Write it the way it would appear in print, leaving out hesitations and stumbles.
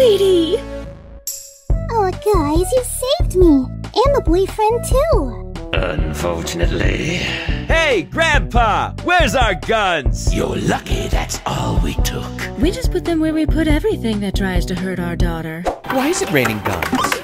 sweetie! Oh, guys, you saved me! And the boyfriend, too! Unfortunately. Hey, Grandpa! Where's our guns? You're lucky that's all we took. We just put them where we put everything that tries to hurt our daughter. Why is it raining guns?